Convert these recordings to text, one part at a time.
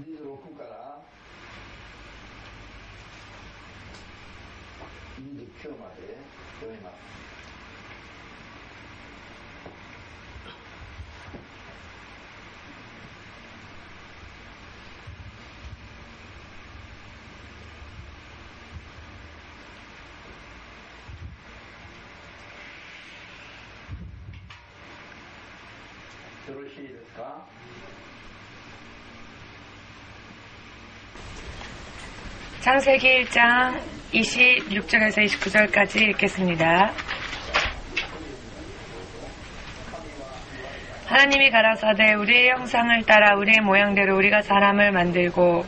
26から29まで読みます。よろしいですか。 창세기 1장 26절에서 29절까지 읽겠습니다. 하나님이 가라사대 우리의 형상을 따라 우리의 모양대로 우리가 사람을 만들고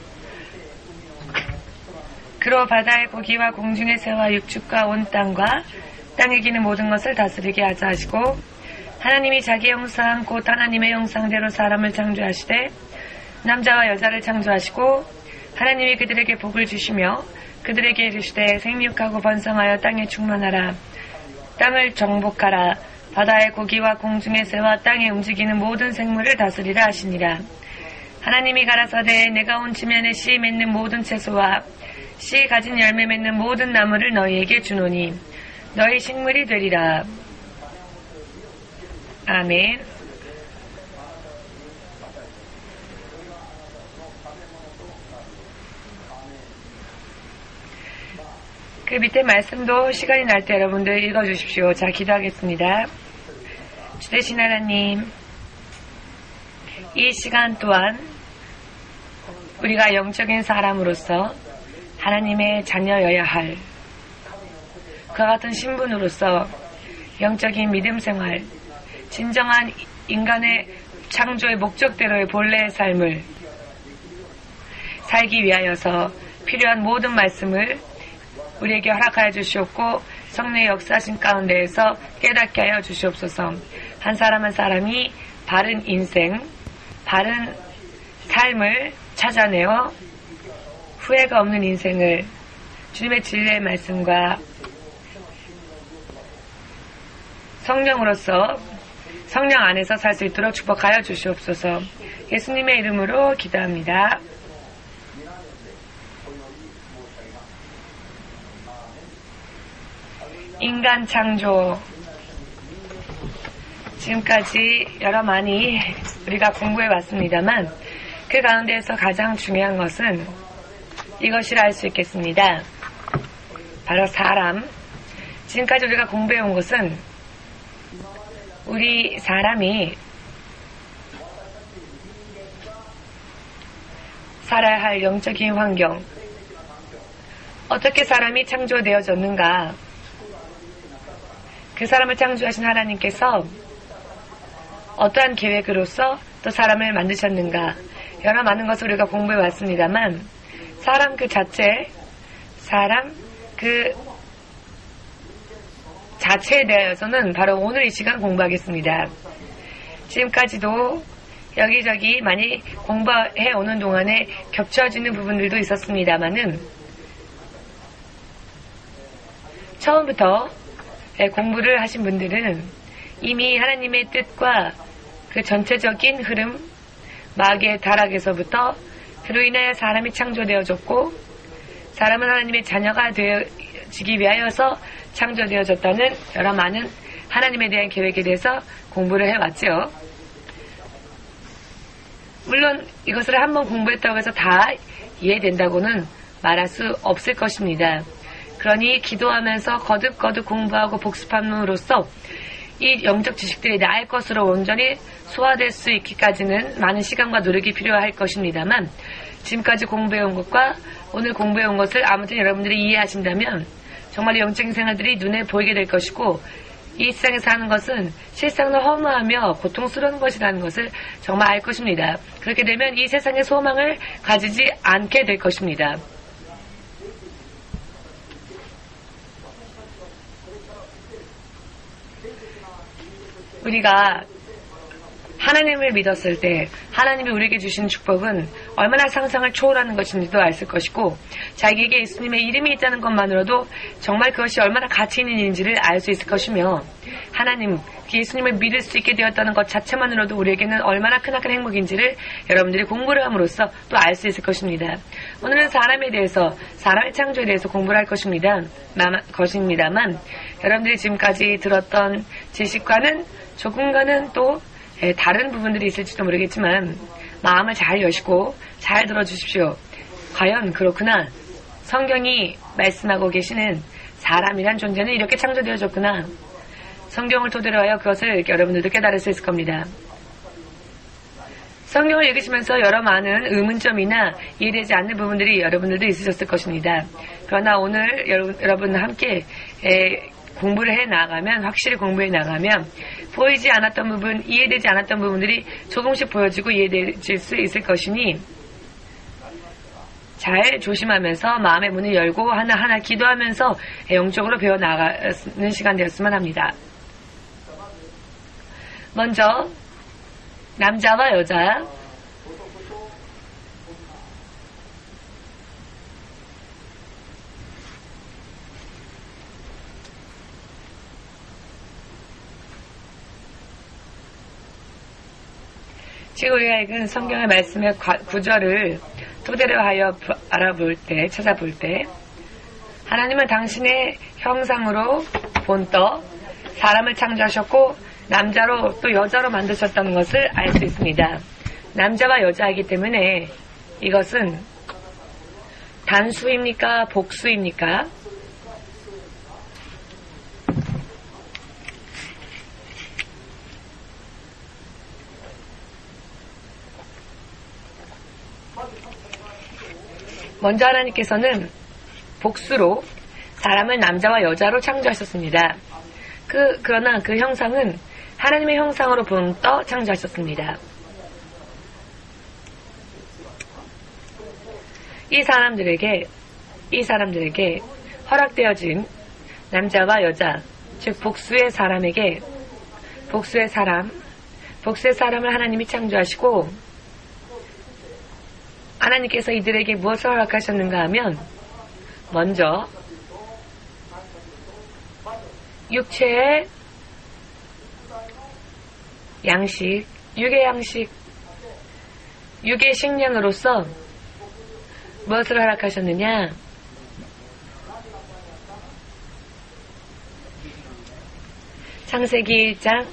그로 바다의 고기와 공중의 새와 육축과 온 땅과 땅에 기는 모든 것을 다스리게 하자 하시고 하나님이 자기 형상 곧 하나님의 형상대로 사람을 창조하시되 남자와 여자를 창조하시고 하나님이 그들에게 복을 주시며 그들에게 이르시되 생육하고 번성하여 땅에 충만하라. 땅을 정복하라. 바다의 고기와 공중의 새와 땅에 움직이는 모든 생물을 다스리라 하시니라. 하나님이 가라사대 내가 온 지면에 씨 맺는 모든 채소와 씨 가진 열매 맺는 모든 나무를 너희에게 주노니 너희 식물이 되리라. 아멘. 그 밑에 말씀도 시간이 날 때 여러분들 읽어주십시오. 자, 기도하겠습니다. 주대신 하나님, 이 시간 또한 우리가 영적인 사람으로서 하나님의 자녀여야 할 그와 같은 신분으로서 영적인 믿음 생활, 진정한 인간의 창조의 목적대로의 본래의 삶을 살기 위하여서 필요한 모든 말씀을 우리에게 허락하여 주시옵고 성령의 역사하신 가운데에서 깨닫게 하여 주시옵소서. 한 사람 한 사람이 바른 인생, 바른 삶을 찾아내어 후회가 없는 인생을 주님의 진리의 말씀과 성령으로서 성령 안에서 살 수 있도록 축복하여 주시옵소서. 예수님의 이름으로 기도합니다. 인간 창조, 지금까지 여러 많이 우리가 공부해 왔습니다만 그 가운데에서 가장 중요한 것은 이것이라 할 수 있겠습니다. 바로 사람. 지금까지 우리가 공부해 온 것은 우리 사람이 살아야 할 영적인 환경, 어떻게 사람이 창조되어졌는가, 그 사람을 창조하신 하나님께서 어떠한 계획으로서 또 사람을 만드셨는가, 여러 많은 것을 우리가 공부해 왔습니다만 사람 그 자체, 사람 그 자체에 대해서는 바로 오늘 이 시간 공부하겠습니다. 지금까지도 여기저기 많이 공부해 오는 동안에 겹쳐지는 부분들도 있었습니다만은 처음부터 공부를 하신 분들은 이미 하나님의 뜻과 그 전체적인 흐름, 마귀의 타락에서부터 그로 인하여 사람이 창조되어졌고 사람은 하나님의 자녀가 되어지기 위하여서 창조되어졌다는 여러 많은 하나님에 대한 계획에 대해서 공부를 해왔죠. 물론 이것을 한번 공부했다고 해서 다 이해된다고는 말할 수 없을 것입니다. 그러니 기도하면서 거듭거듭 공부하고 복습함으로써 이 영적 지식들이 나의 것으로 온전히 소화될 수 있기까지는 많은 시간과 노력이 필요할 것입니다만 지금까지 공부해온 것과 오늘 공부해온 것을 아무튼 여러분들이 이해하신다면 정말 영적인 생활들이 눈에 보이게 될 것이고 이 세상에서 하는 것은 실상로 허무하며 고통스러운 것이라는 것을 정말 알 것입니다. 그렇게 되면 이 세상의 소망을 가지지 않게 될 것입니다. 우리가 하나님을 믿었을 때 하나님이 우리에게 주신 축복은 얼마나 상상을 초월하는 것인지도 알았을 것이고 자기에게 예수님의 이름이 있다는 것만으로도 정말 그것이 얼마나 가치 있는 일인지를 알 수 있을 것이며 하나님, 예수님을 믿을 수 있게 되었다는 것 자체만으로도 우리에게는 얼마나 크나큰 행복인지를 여러분들이 공부를 함으로써 또 알 수 있을 것입니다. 오늘은 사람에 대해서, 사람의 창조에 대해서 공부를 할 것입니다만 여러분들이 지금까지 들었던 지식과는 조금가는 또 다른 부분들이 있을지도 모르겠지만 마음을 잘 여시고 잘 들어주십시오. 과연 그렇구나. 성경이 말씀하고 계시는 사람이란 존재는 이렇게 창조되어졌구나. 성경을 토대로 하여 그것을 여러분들도 깨달을 수 있을 겁니다. 성경을 읽으시면서 여러 많은 의문점이나 이해되지 않는 부분들이 여러분들도 있으셨을 것입니다. 그러나 오늘 여러분과 함께 공부를 해 나가면, 확실히 공부해 나가면 보이지 않았던 부분, 이해되지 않았던 부분들이 조금씩 보여지고 이해될 수 있을 것이니 잘 조심하면서 마음의 문을 열고 하나하나 기도하면서 영적으로 배워나가는 시간 되었으면 합니다. 먼저 남자와 여자, 지금 우리가 읽은 성경의 말씀의 구절을 토대로 하여 찾아볼 때 하나님은 당신의 형상으로 본떠 사람을 창조하셨고 남자로 또 여자로 만드셨다는 것을 알 수 있습니다. 남자와 여자이기 때문에 이것은 단수입니까? 복수입니까? 먼저 하나님께서는 복수로 사람을 남자와 여자로 창조하셨습니다. 그러나 그 형상은 하나님의 형상으로 본떠 창조하셨습니다. 이 사람들에게 허락되어진 남자와 여자, 즉 복수의 사람을 하나님이 창조하시고 하나님께서 이들에게 무엇을 허락하셨는가 하면 먼저 육체의 양식, 육의 식량으로서 무엇을 허락하셨느냐? 창세기 1장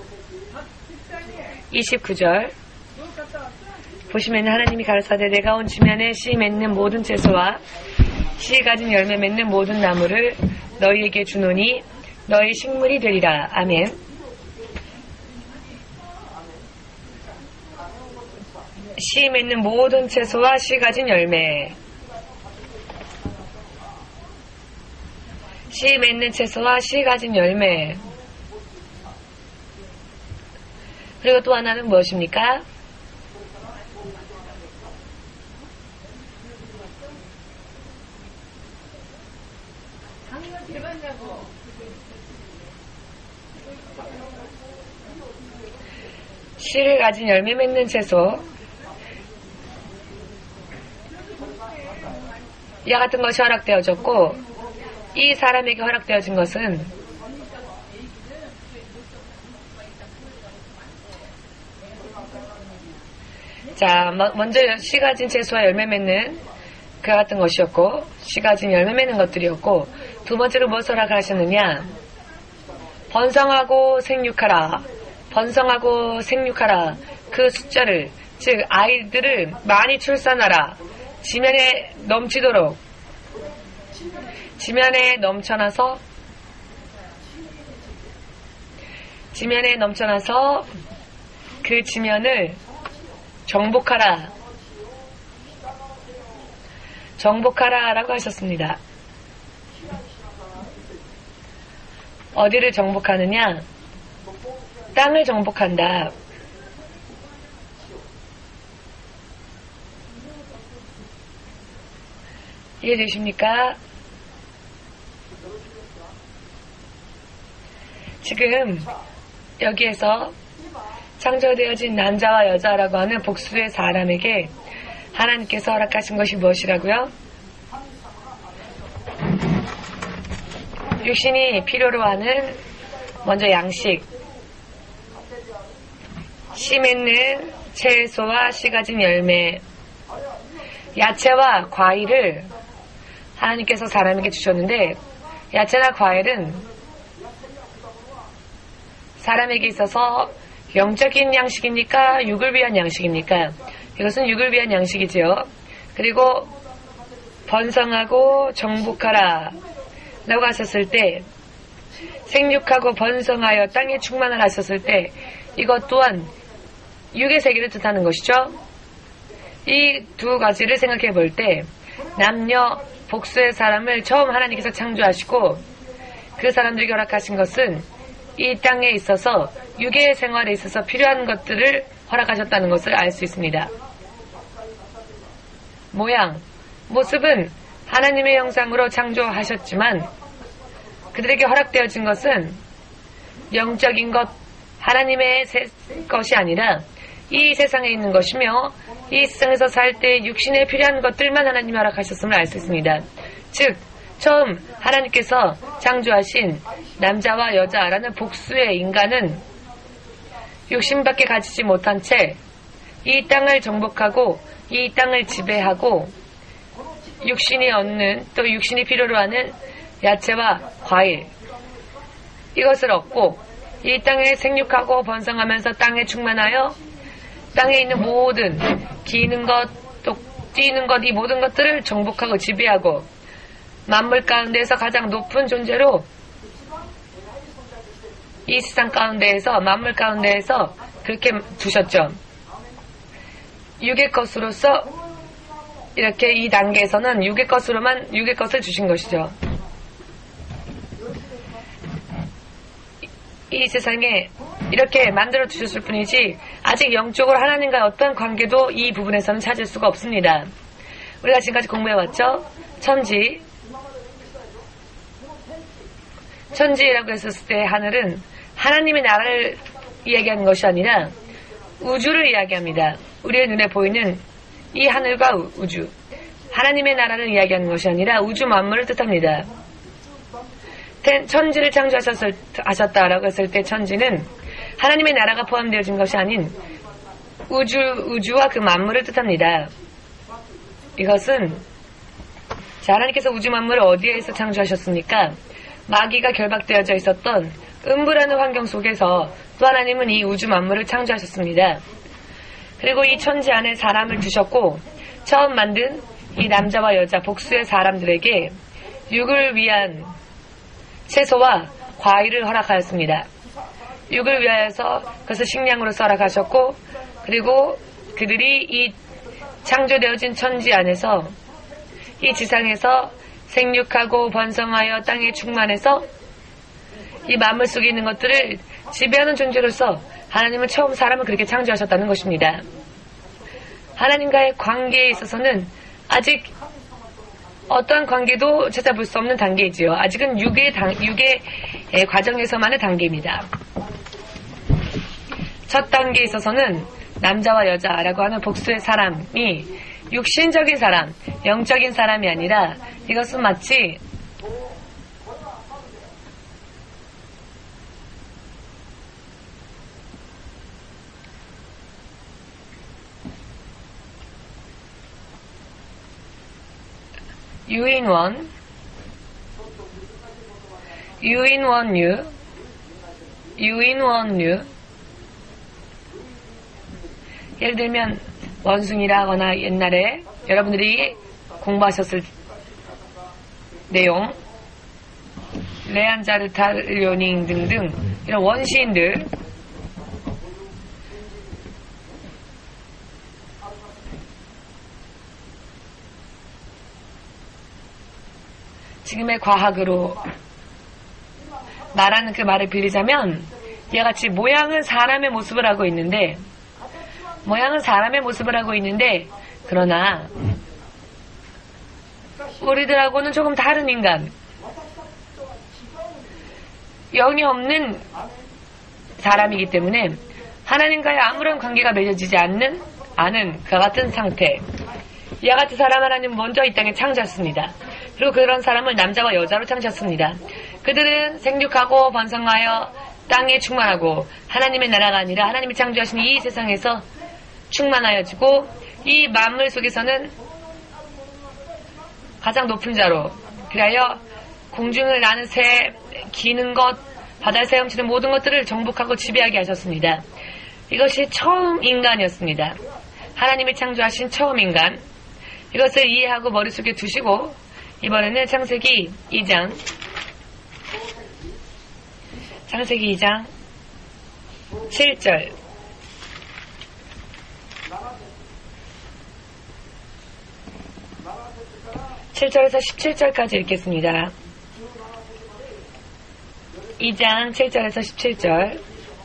29절 보시면 하나님이 가르사대 내가 온 지면에 씨 맺는 모든 채소와 씨 가진 열매 맺는 모든 나무를 너희에게 주노니 너희 식물이 되리라. 아멘. 씨 맺는 모든 채소와 씨 가진 열매, 씨 맺는 채소와 씨 가진 열매. 그리고 또 하나는 무엇입니까? 씨를 가진 열매 맺는 채소, 이와 같은 것이 허락되어졌고, 이 사람에게 허락되어진 것은 먼저 씨 가진 채소와 열매 맺는 그 같은 것이었고, 씨 가진 열매 맺는 것들이었고, 두 번째로 무엇을 허락하셨느냐? 번성하고 생육하라. 그 숫자를, 즉 아이들을 많이 출산하라. 지면에 넘쳐나서 그 지면을 정복하라라고 하셨습니다. 어디를 정복하느냐? 땅을 정복한다. 이해되십니까? 지금 여기에서 창조되어진 남자와 여자라고 하는 복수의 사람에게 하나님께서 허락하신 것이 무엇이라고요? 육신이 필요로 하는 먼저 양식, 씨 맺는 채소와 씨 가진 열매, 야채와 과일을 하나님께서 사람에게 주셨는데, 야채나 과일은 사람에게 있어서 영적인 양식입니까? 육을 위한 양식입니까? 이것은 육을 위한 양식이지요. 그리고 번성하고 정복하라 라고 하셨을 때, 생육하고 번성하여 땅에 충만하라 하셨을 때, 이것 또한 육의 세계를 뜻하는 것이죠. 이 두 가지를 생각해 볼 때, 남녀 복수의 사람을 처음 하나님께서 창조하시고 그 사람들에게 허락하신 것은 이 땅에 있어서 육의 생활에 있어서 필요한 것들을 허락하셨다는 것을 알 수 있습니다. 모양, 모습은 하나님의 형상으로 창조하셨지만 그들에게 허락되어진 것은 영적인 것, 하나님의 것이 아니라 이 세상에 있는 것이며 이 세상에서 살 때 육신에 필요한 것들만 하나님이 허락하셨음을 알 수 있습니다. 즉, 처음 하나님께서 창조하신 남자와 여자라는 복수의 인간은 육신밖에 가지지 못한 채 이 땅을 정복하고 이 땅을 지배하고 육신이 얻는, 또 육신이 필요로 하는 야채와 과일, 이것을 얻고 이 땅에 생육하고 번성하면서 땅에 충만하여 땅에 있는 모든 기는 것, 또 뛰는 것, 이 모든 것들을 정복하고 지배하고 만물 가운데에서 가장 높은 존재로 이 세상 가운데에서, 만물 가운데에서 그렇게 두셨죠. 육의 것으로서 이렇게 이 단계에서는 육의 것으로만 육의 것을 주신 것이죠. 이 세상에 이렇게 만들어 주셨을 뿐이지 아직 영적으로 하나님과의 어떤 관계도 이 부분에서는 찾을 수가 없습니다. 우리가 지금까지 공부해왔죠? 천지라고 했었을 때 하늘은 하나님의 나라를 이야기하는 것이 아니라 우주를 이야기합니다. 우리의 눈에 보이는 이 하늘과 우주, 하나님의 나라를 이야기하는 것이 아니라 우주 만물을 뜻합니다. 천지를 창조하셨다라고 했을 때 천지는 하나님의 나라가 포함되어진 것이 아닌 우주와 그 만물을 뜻합니다. 이것은 하나님께서 우주 만물을 어디에서 창조하셨습니까? 마귀가 결박되어져 있었던 음부라는 환경 속에서 또 하나님은 이 우주 만물을 창조하셨습니다. 그리고 이 천지 안에 사람을 두셨고 처음 만든 이 남자와 여자 복수의 사람들에게 육을 위한 채소와 과일을 허락하였습니다. 육을 위하여서 그것을 식량으로서 허락하셨고, 그리고 그들이 이 창조되어진 천지 안에서 이 지상에서 생육하고 번성하여 땅에 충만해서 이 만물 속에 있는 것들을 지배하는 존재로서 하나님은 처음 사람을 그렇게 창조하셨다는 것입니다. 하나님과의 관계에 있어서는 아직 어떠한 관계도 찾아볼 수 없는 단계이지요. 아직은 육의 과정에서만의 단계입니다. 첫 단계에 있어서는 남자와 여자라고 하는 복수의 사람이 육신적인 사람, 영적인 사람이 아니라 이것은 마치 유인원유, 예를 들면 원숭이라 하거나 옛날에 여러분들이 공부하셨을 내용, 레안자르탈료닝 등등 이런 원시인들, 지금의 과학으로 말하는 그 말을 빌리자면 이와 같이 모양은 사람의 모습을 하고 있는데 그러나 우리들하고는 조금 다른 인간, 영이 없는 사람이기 때문에 하나님과의 아무런 관계가 맺어지지 않는 그와 같은 상태. 이와 같은 사람 하나님 먼저 이 땅에 창조했습니다. 그리고 그런 사람을 남자와 여자로 창조했습니다. 그들은 생육하고 번성하여 땅에 충만하고 하나님의 나라가 아니라 하나님이 창조하신 이 세상에서 충만하여지고 이 만물 속에서는 가장 높은 자로 그리하여 공중을 나는 새, 기는 것, 바다에서 헤엄치는 모든 것들을 정복하고 지배하게 하셨습니다. 이것이 처음 인간이었습니다. 하나님이 창조하신 처음 인간. 이것을 이해하고 머릿속에 두시고 이번에는 창세기 2장 7절 7절에서 17절까지 읽겠습니다. 2장 7절에서 17절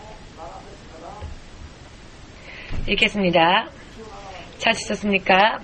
읽겠습니다. 찾으셨습니까?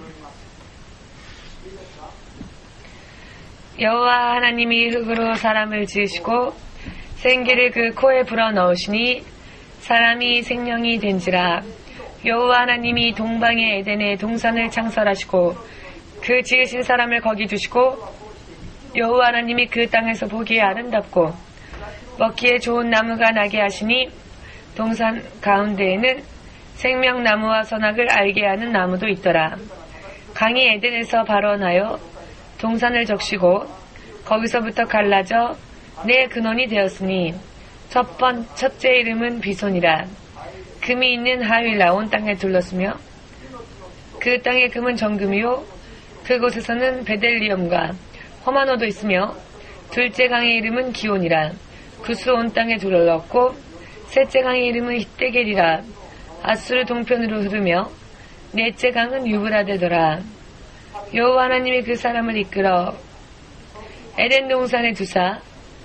여호와 하나님이 흙으로 사람을 지으시고 생기를 그 코에 불어넣으시니 사람이 생명이 된지라. 여호와 하나님이 동방의 에덴에 동산을 창설하시고 그 지으신 사람을 거기 두시고 여호와 하나님이 그 땅에서 보기에 아름답고 먹기에 좋은 나무가 나게 하시니 동산 가운데에는 생명나무와 선악을 알게 하는 나무도 있더라. 강이 에덴에서 발원하여 동산을 적시고 거기서부터 갈라져 네 근원이 되었으니 첫째 이름은 비손이라. 금이 있는 하윌라 온 땅에 둘렀으며 그 땅의 금은 정금이요 그곳에서는 베델리엄과 호마노도 있으며 둘째 강의 이름은 기온이라. 구스 온 땅에 둘렀고 셋째 강의 이름은 히데겔이라. 아수르 동편으로 흐르며 넷째 강은 유브라데더라. 여호와 하나님이 그 사람을 이끌어 에덴 동산에 두사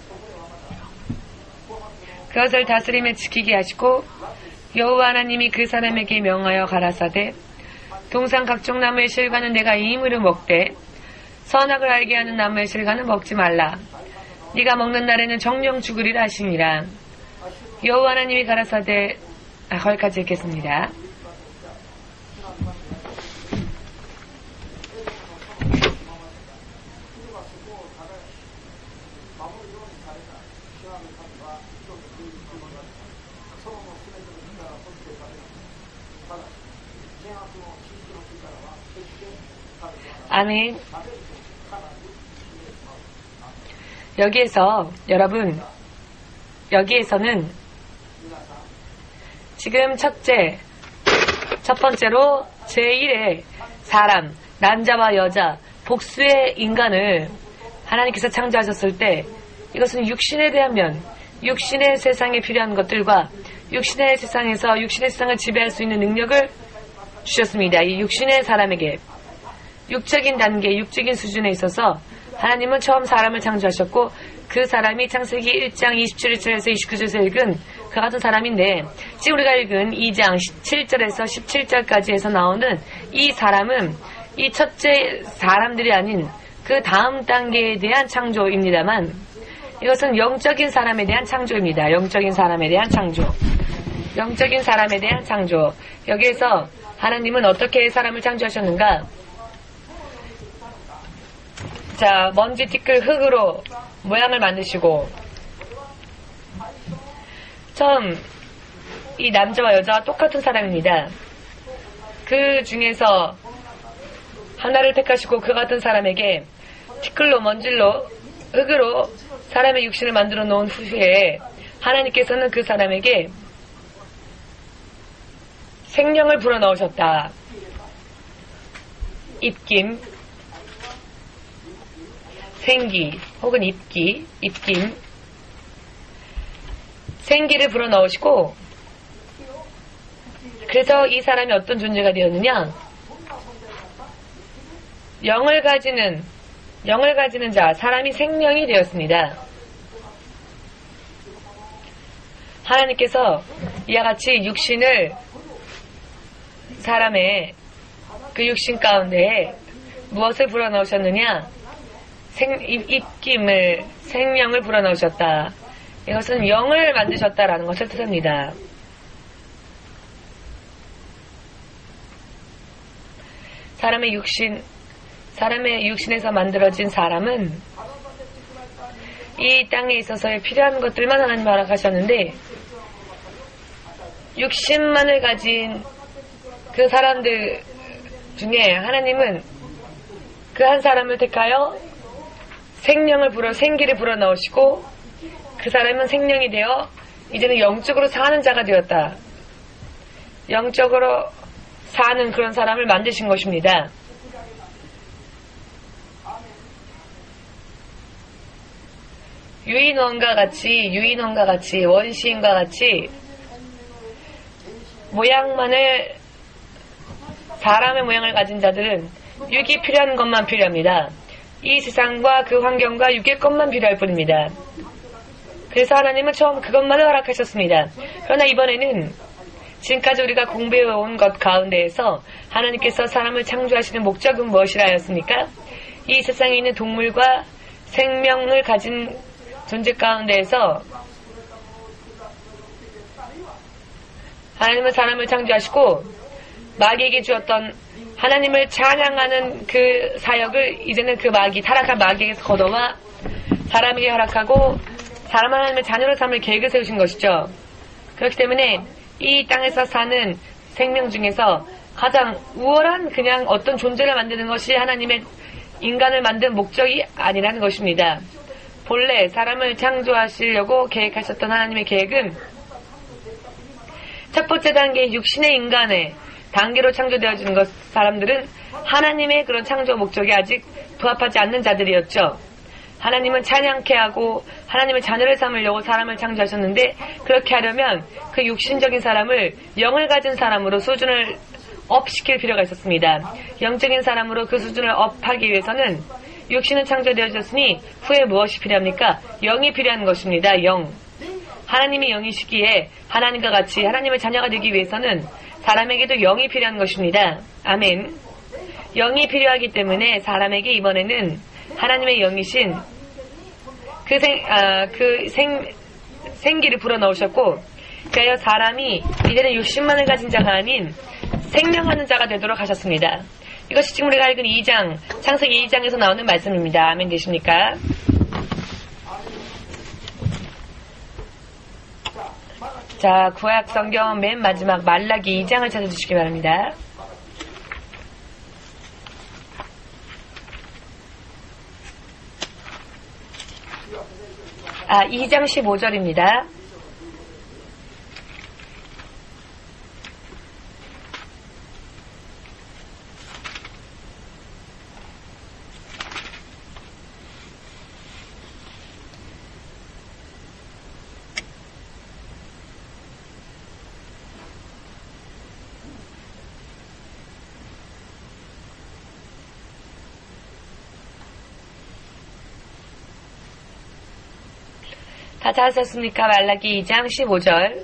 그것을 다스림에 지키게 하시고 여호와 하나님이 그 사람에게 명하여 가라사대 동산 각종 나무의 실과는 내가 임으로 먹되 선악을 알게 하는 나무의 실과는 먹지 말라. 네가 먹는 날에는 정령 죽으리라 하시니라. 여호와 하나님이 가라사대 거기까지 읽겠습니다. 아멘. 여기에서는 지금 첫 번째로 제1의 사람, 남자와 여자, 복수의 인간을 하나님께서 창조하셨을 때 이것은 육신에 대한 면, 육신의 세상에 필요한 것들과 육신의 세상에서 육신의 세상을 지배할 수 있는 능력을 주셨습니다. 이 육신의 사람에게 육적인 단계, 육적인 수준에 있어서 하나님은 처음 사람을 창조하셨고 그 사람이 창세기 1장 27절에서 29절에서 읽은 그 같은 사람인데 지금 우리가 읽은 2장 7절에서 17절까지 해서 나오는 이 사람은 이 첫째 사람들이 아닌 그 다음 단계에 대한 창조입니다만 이것은 영적인 사람에 대한 창조입니다. 영적인 사람에 대한 창조. 영적인 사람에 대한 창조. 여기에서 하나님은 어떻게 사람을 창조하셨는가? 자, 먼지 티끌 흙으로 모양을 만드시고 처음 이 남자와 여자와 똑같은 사람입니다. 그 중에서 하나를 택하시고 그 같은 사람에게 티끌로 먼질로 흙으로 사람의 육신을 만들어 놓은 후에 하나님께서는 그 사람에게 생명을 불어넣으셨다. 입김, 생기 혹은 입김, 생기를 불어넣으시고 그래서 이 사람이 어떤 존재가 되었느냐? 영을 가지는 자, 사람이 생명이 되었습니다. 하나님께서 이와 같이 육신을 사람의 그 육신 가운데에 무엇을 불어넣으셨느냐? 입김을, 생명을 불어넣으셨다. 이것은 영을 만드셨다라는 것을 뜻합니다. 사람의 육신에서 만들어진 사람은 이 땅에 있어서의 필요한 것들만 하나님 허락하셨는데, 육신만을 가진 그 사람들 중에 하나님은 그 한 사람을 택하여 생기를 불어넣으시고, 그 사람은 생명이 되어 이제는 영적으로 사는 자가 되었다. 영적으로 사는 그런 사람을 만드신 것입니다. 유인원과 같이 원시인과 같이 사람의 모양을 가진 자들은 육이 필요한 것만 필요합니다. 이 세상과 그 환경과 육의 것만 필요할 뿐입니다. 그래서 하나님은 처음 그것만을 허락하셨습니다. 그러나 이번에는 지금까지 우리가 공부해온 것 가운데에서 하나님께서 사람을 창조하시는 목적은 무엇이라 하였습니까? 이 세상에 있는 동물과 생명을 가진 존재 가운데에서 하나님은 사람을 창조하시고 마귀에게 주었던 하나님을 찬양하는 그 사역을 이제는 그 타락한 마귀에게서 걷어와 사람에게 허락하고 사람 하나님의 자녀로 삼을 계획을 세우신 것이죠. 그렇기 때문에 이 땅에서 사는 생명 중에서 가장 우월한 그냥 어떤 존재를 만드는 것이 하나님의 인간을 만든 목적이 아니라는 것입니다. 본래 사람을 창조하시려고 계획하셨던 하나님의 계획은 첫 번째 단계 육신의 인간의 단계로 창조되어지는 것, 사람들은 하나님의 그런 창조 목적에 아직 부합하지 않는 자들이었죠. 하나님은 찬양케 하고 하나님의 자녀를 삼으려고 사람을 창조하셨는데, 그렇게 하려면 그 육신적인 사람을 영을 가진 사람으로 수준을 업시킬 필요가 있었습니다. 영적인 사람으로 그 수준을 업하기 위해서는 육신은 창조되어졌으니 후에 무엇이 필요합니까? 영이 필요한 것입니다. 영. 하나님이 영이시기에 하나님과 같이 하나님의 자녀가 되기 위해서는 사람에게도 영이 필요한 것입니다. 아멘. 영이 필요하기 때문에 사람에게 이번에는 하나님의 영이신 생기를 불어넣으셨고, 그래서 사람이 이제는 육신만을 가진 자가 아닌 생명하는 자가 되도록 하셨습니다. 이것이 지금 우리가 읽은 2장, 창세기 2장에서 나오는 말씀입니다. 아멘 되십니까? 자, 구약 성경 맨 마지막 말라기 2장을 찾아주시기 바랍니다. 2장 15절입니다. 다 찾으셨습니까? 말라기 2장 15절.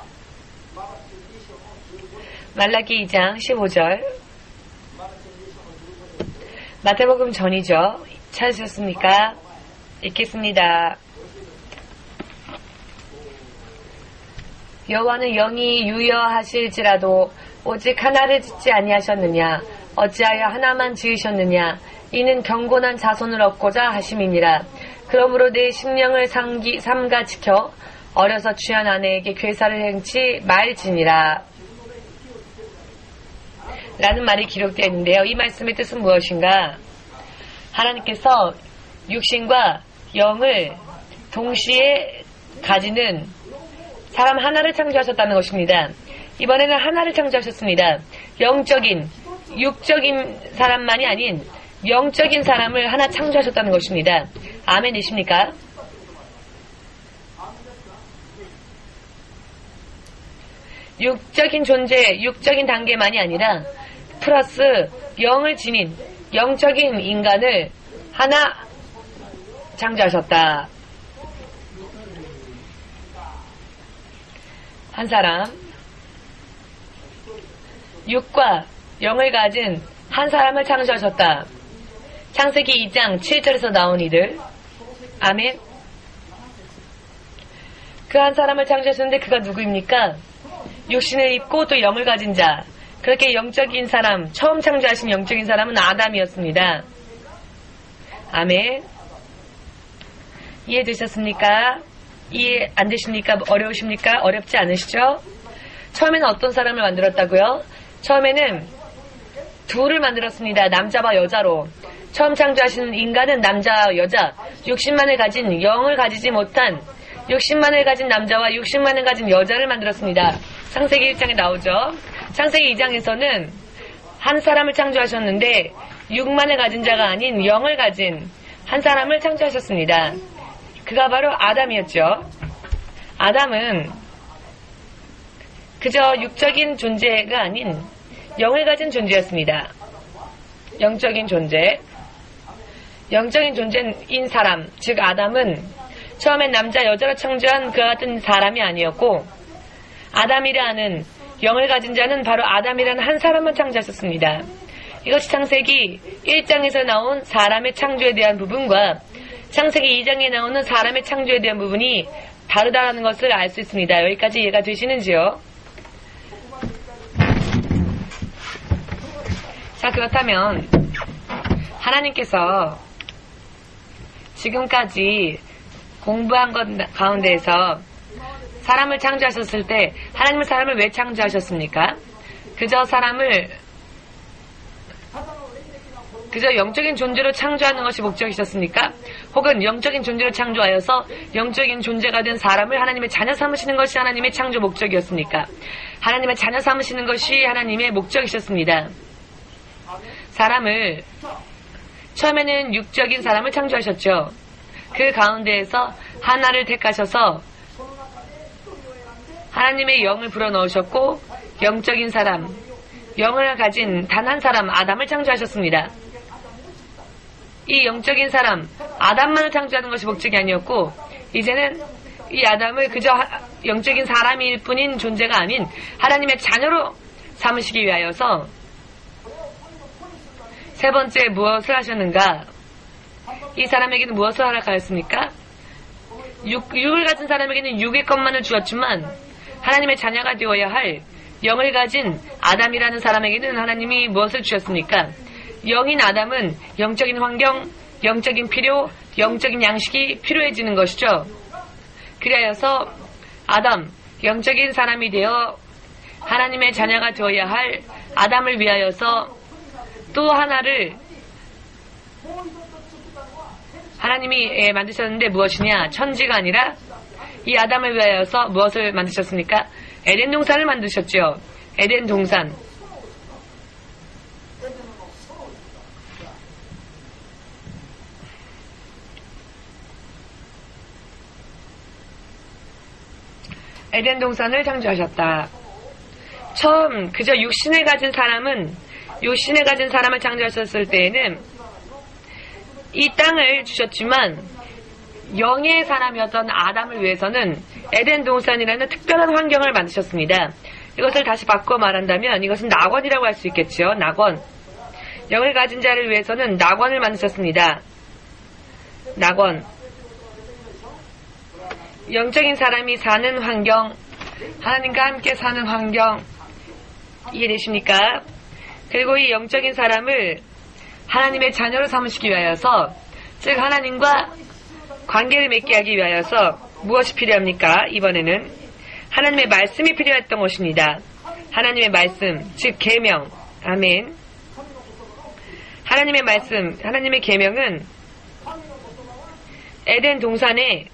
말라기 2장 15절. 마태복음 전이죠. 찾으셨습니까? 읽겠습니다. 여호와는 영이 유여하실지라도 오직 하나를 짓지 아니하셨느냐? 어찌하여 하나만 지으셨느냐? 이는 경건한 자손을 얻고자 하심이니라. 그러므로 내 심령을 삼가 지켜 어려서 취한 아내에게 괴사를 행치 말지니라. 라는 말이 기록되어 있는데요. 이 말씀의 뜻은 무엇인가? 하나님께서 육신과 영을 동시에 가지는 사람 하나를 창조하셨다는 것입니다. 이번에는 하나를 창조하셨습니다. 육적인 사람만이 아닌 영적인 사람을 하나 창조하셨다는 것입니다. 아멘이십니까? 육적인 존재, 육적인 단계만이 아니라 플러스 영을 지닌 영적인 인간을 하나 창조하셨다. 한 사람, 육과 영을 가진 한 사람을 창조하셨다. 창세기 2장 7절에서 나온 이들. 아멘. 그 한 사람을 창조하셨는데 그가 누구입니까? 육신을 입고 또 영을 가진 자, 그렇게 영적인 사람, 처음 창조하신 영적인 사람은 아담이었습니다. 아멘. 이해되셨습니까? 이해 안 되십니까? 어려우십니까? 어렵지 않으시죠? 처음에는 어떤 사람을 만들었다고요? 처음에는 둘을 만들었습니다. 남자와 여자로. 처음 창조하신 인간은 남자와 여자, 60만을 가진 영을 가지지 못한 60만을 가진 남자와 60만을 가진 여자를 만들었습니다. 창세기 1장에 나오죠. 창세기 2장에서는 한 사람을 창조하셨는데 6만을 가진 자가 아닌 영을 가진 한 사람을 창조하셨습니다. 그가 바로 아담이었죠. 아담은 그저 육적인 존재가 아닌 영을 가진 존재였습니다. 영적인 존재. 영적인 존재인 사람, 즉 아담은 처음엔 남자, 여자로 창조한 그와 같은 사람이 아니었고 아담이라는 영을 가진 자는 바로 아담이라는 한 사람만 창조하셨습니다. 이것이 창세기 1장에서 나온 사람의 창조에 대한 부분과 창세기 2장에 나오는 사람의 창조에 대한 부분이 다르다는 것을 알 수 있습니다. 여기까지 이해가 되시는지요? 자, 그렇다면 하나님께서 지금까지 공부한 것 가운데에서 사람을 창조하셨을 때 하나님은 사람을 왜 창조하셨습니까? 그저 영적인 존재로 창조하는 것이 목적이셨습니까? 혹은 영적인 존재로 창조하여서 영적인 존재가 된 사람을 하나님의 자녀 삼으시는 것이 하나님의 창조 목적이었습니까? 하나님의 자녀 삼으시는 것이 하나님의 목적이셨습니다. 사람을 처음에는 육적인 사람을 창조하셨죠. 그 가운데에서 하나를 택하셔서 하나님의 영을 불어넣으셨고 영적인 사람, 영을 가진 단 한 사람 아담을 창조하셨습니다. 이 영적인 사람 아담만을 창조하는 것이 목적이 아니었고 이제는 이 아담을 그저 영적인 사람일 뿐인 존재가 아닌 하나님의 자녀로 삼으시기 위하여서 세 번째 무엇을 하셨는가? 이 사람에게는 무엇을 허락하였습니까? 육을 가진 사람에게는 육의 것만을 주었지만 하나님의 자녀가 되어야 할 영을 가진 아담이라는 사람에게는 하나님이 무엇을 주셨습니까? 영인 아담은 영적인 환경, 영적인 필요, 영적인 양식이 필요해지는 것이죠. 그리하여서 아담, 영적인 사람이 되어 하나님의 자녀가 되어야 할 아담을 위하여서 또 하나를 하나님이 만드셨는데 무엇이냐? 천지가 아니라 이 아담을 위하여서 무엇을 만드셨습니까? 에덴 동산을 만드셨죠. 에덴 동산. 에덴 동산을 창조하셨다. 처음 그저 육신을 가진 사람을 창조하셨을 때에는 이 땅을 주셨지만 영의 사람이었던 아담을 위해서는 에덴 동산이라는 특별한 환경을 만드셨습니다. 이것을 다시 바꿔 말한다면 이것은 낙원이라고 할 수 있겠죠. 낙원. 영을 가진 자를 위해서는 낙원을 만드셨습니다. 낙원. 영적인 사람이 사는 환경, 하나님과 함께 사는 환경, 이해되십니까? 그리고 이 영적인 사람을 하나님의 자녀로 삼으시기 위하여서, 즉 하나님과 관계를 맺게 하기 위하여서 무엇이 필요합니까? 이번에는 하나님의 말씀이 필요했던 것입니다. 하나님의 말씀, 즉 계명. 아멘. 하나님의 말씀, 하나님의 계명은 에덴 동산에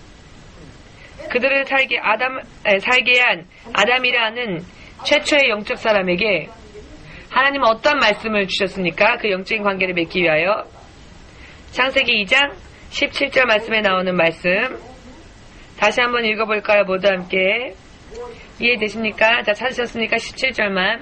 그들을 살게 한 아담이라는 최초의 영적 사람에게 하나님은 어떤 말씀을 주셨습니까? 그 영적인 관계를 맺기 위하여. 창세기 2장 17절 말씀에 나오는 말씀 다시 한번 읽어볼까요? 모두 함께. 이해되십니까? 자, 찾으셨습니까? 17절만.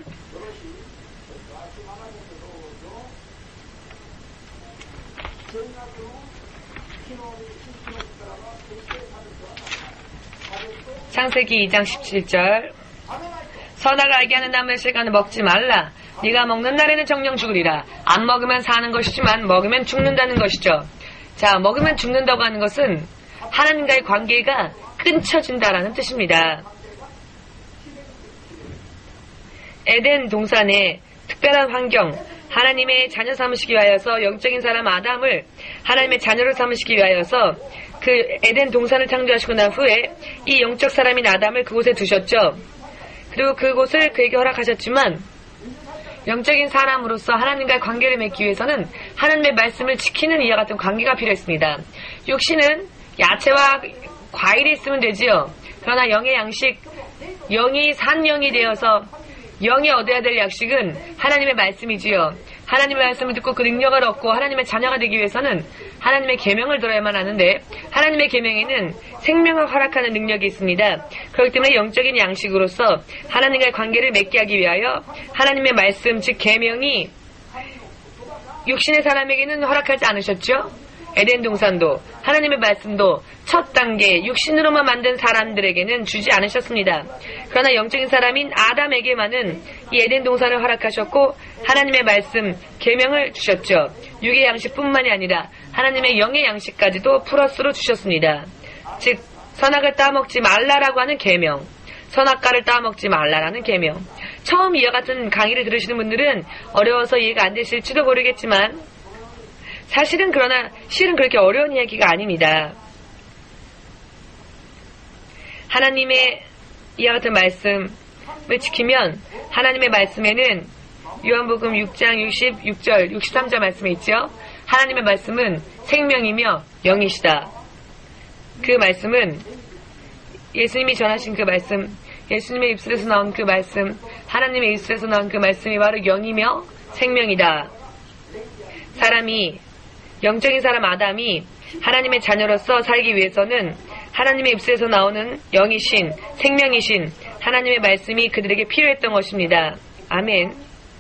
창세기 2장 17절. 선악을 알게 하는 나무의 실과는 먹지 말라. 네가 먹는 날에는 정령 죽으리라. 안 먹으면 사는 것이지만 먹으면 죽는다는 것이죠. 자, 먹으면 죽는다고 하는 것은 하나님과의 관계가 끊쳐진다라는 뜻입니다. 에덴 동산의 특별한 환경, 하나님의 자녀 삼으시기 위하여서 영적인 사람 아담을 하나님의 자녀로 삼으시기 위하여서 그 에덴 동산을 창조하시고 난 후에 이 영적 사람인 아담을 그곳에 두셨죠. 그리고 그곳을 그에게 허락하셨지만 영적인 사람으로서 하나님과의 관계를 맺기 위해서는 하나님의 말씀을 지키는 이와 같은 관계가 필요했습니다. 육신은 야채와 과일이 있으면 되지요. 그러나 영의 양식, 영이 산 영이 되어서 영이 얻어야 될 양식은 하나님의 말씀이지요. 하나님의 말씀을 듣고 그 능력을 얻고 하나님의 자녀가 되기 위해서는 하나님의 계명을 들어야만 하는데 하나님의 계명에는 생명을 허락하는 능력이 있습니다. 그렇기 때문에 영적인 양식으로서 하나님과의 관계를 맺게 하기 위하여 하나님의 말씀, 즉 계명이 육신의 사람에게는 허락하지 않으셨죠. 에덴 동산도 하나님의 말씀도 첫 단계 육신으로만 만든 사람들에게는 주지 않으셨습니다. 그러나 영적인 사람인 아담에게만은 이 에덴 동산을 허락하셨고 하나님의 말씀, 계명을 주셨죠. 육의 양식뿐만이 아니라 하나님의 영의 양식까지도 플러스로 주셨습니다. 즉 선악을 따먹지 말라라고 하는 계명, 선악과를 따먹지 말라라는 계명. 처음 이와 같은 강의를 들으시는 분들은 어려워서 이해가 안 되실지도 모르겠지만 사실은 그러나 실은 그렇게 어려운 이야기가 아닙니다. 하나님의 이와 같은 말씀을 지키면 하나님의 말씀에는 요한복음 6장 66절 63절 말씀에 있죠. 하나님의 말씀은 생명이며 영이시다. 그 말씀은 예수님이 전하신 그 말씀, 예수님의 입술에서 나온 그 말씀, 하나님의 입술에서 나온 그 말씀이 바로 영이며 생명이다. 사람이 영적인 사람 아담이 하나님의 자녀로서 살기 위해서는 하나님의 입술에서 나오는 영이신, 생명이신 하나님의 말씀이 그들에게 필요했던 것입니다. 아멘.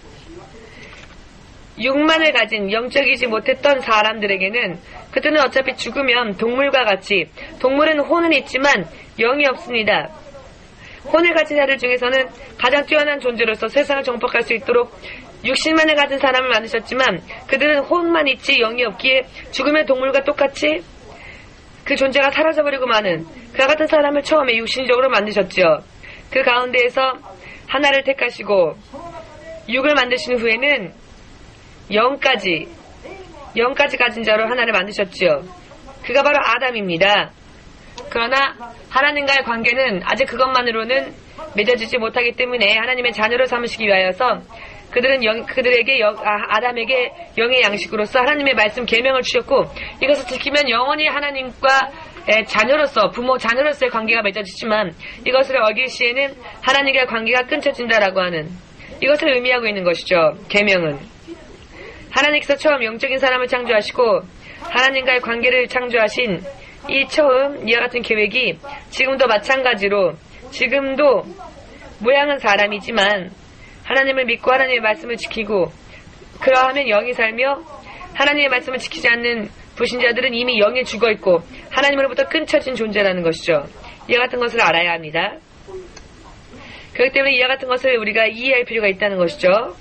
육만을 가진 영적이지 못했던 사람들에게는 그들은 어차피 죽으면 동물과 같이, 동물은 혼은 있지만 영이 없습니다. 혼을 가진 자들 중에서는 가장 뛰어난 존재로서 세상을 정복할 수 있도록 육신만을 가진 사람을 만드셨지만 그들은 혼만 있지 영이 없기에 죽으면 동물과 똑같이 그 존재가 사라져버리고 마는 그와 같은 사람을 처음에 육신적으로 만드셨죠. 그 가운데에서 하나를 택하시고 육을 만드신 후에는 영까지 가진 자로 하나를 만드셨죠. 그가 바로 아담입니다. 그러나 하나님과의 관계는 아직 그것만으로는 맺어지지 못하기 때문에 하나님의 자녀로 삼으시기 위하여서 그들에게 아담에게 영의 양식으로서 하나님의 말씀 계명을 주셨고 이것을 지키면 영원히 하나님과 자녀로서 부모 자녀로서의 관계가 맺어지지만 이것을 어길 시에는 하나님과의 관계가 끊쳐진다라고 하는 이것을 의미하고 있는 것이죠. 계명은 하나님께서 처음 영적인 사람을 창조하시고 하나님과의 관계를 창조하신 이 처음 이와 같은 계획이 지금도 마찬가지로 지금도 모양은 사람이지만 하나님을 믿고 하나님의 말씀을 지키고 그러하면 영이 살며 하나님의 말씀을 지키지 않는 불신자들은 이미 영에 죽어있고 하나님으로부터 끊쳐진 존재라는 것이죠. 이와 같은 것을 알아야 합니다. 그렇기 때문에 이와 같은 것을 우리가 이해할 필요가 있다는 것이죠.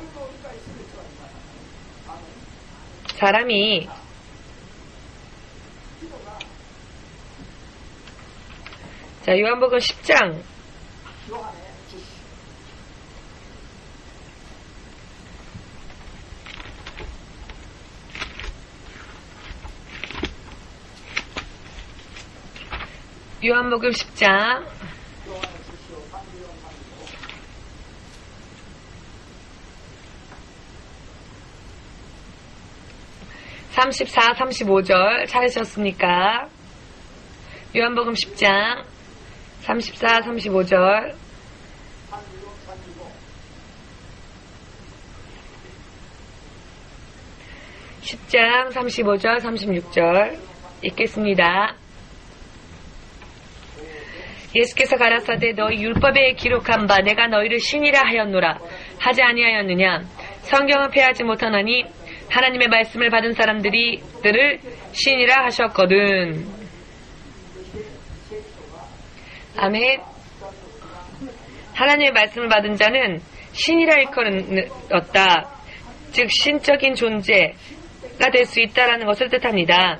사람이 자 요한복음 10장 요한복음 10장 34, 35절 찾으셨습니까? 요한복음 10장 34, 35절 10장 35절, 36절 읽겠습니다. 예수께서 가라사대 너희 율법에 기록한 바 내가 너희를 신이라 하였노라 하지 아니하였느냐. 성경은 폐하지 못하나니 하나님의 말씀을 받은 사람들이 들을 신이라 하셨거든. 아멘. 하나님의 말씀을 받은 자는 신이라 일컬었다. 즉 신적인 존재가 될 수 있다라는 것을 뜻합니다.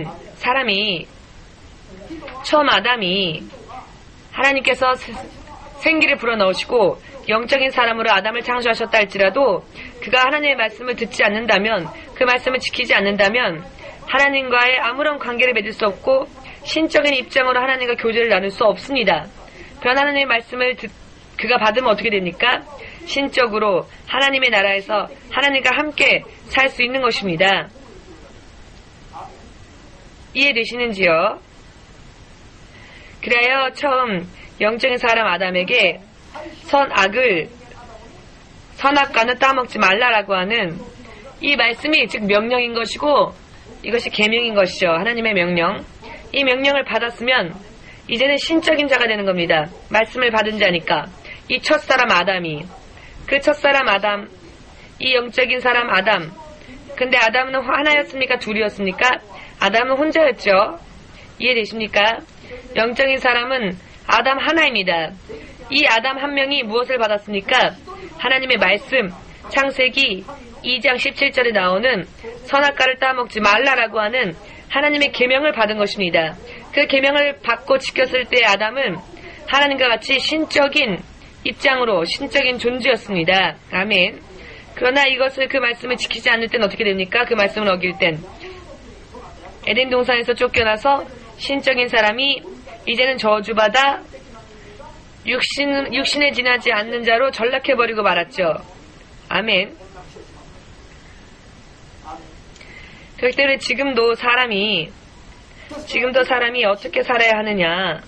사람이 처음 아담이 하나님께서 생기를 불어넣으시고 영적인 사람으로 아담을 창조하셨다 할지라도 그가 하나님의 말씀을 듣지 않는다면, 그 말씀을 지키지 않는다면 하나님과의 아무런 관계를 맺을 수 없고 신적인 입장으로 하나님과 교제를 나눌 수 없습니다. 그런 하나님의 말씀을 그가 받으면 어떻게 됩니까? 신적으로 하나님의 나라에서 하나님과 함께 살 수 있는 것입니다. 이해되시는지요? 그래야 처음 영적인 사람 아담에게 선악과는 따먹지 말라라고 하는 이 말씀이 즉 명령인 것이고 이것이 계명인 것이죠. 하나님의 명령. 이 명령을 받았으면 이제는 신적인 자가 되는 겁니다. 말씀을 받은 자니까. 이 첫사람 아담이, 그 첫사람 아담, 이 영적인 사람 아담. 근데 아담은 하나였습니까? 둘이었습니까? 아담은 혼자였죠. 이해되십니까? 영적인 사람은 아담 하나입니다. 이 아담 한 명이 무엇을 받았습니까? 하나님의 말씀, 창세기 2장 17절에 나오는 선악과를 따먹지 말라라고 하는 하나님의 계명을 받은 것입니다. 그 계명을 받고 지켰을 때 아담은 하나님과 같이 신적인 입장으로 신적인 존재였습니다. 아멘. 그러나 그 말씀을 지키지 않을 땐 어떻게 됩니까? 그 말씀을 어길 땐 에덴 동산에서 쫓겨나서 신적인 사람이 이제는 저주받아 육신에 지나지 않는 자로 전락해버리고 말았죠. 아멘. 그렇기 때문에 지금도 사람이 어떻게 살아야 하느냐.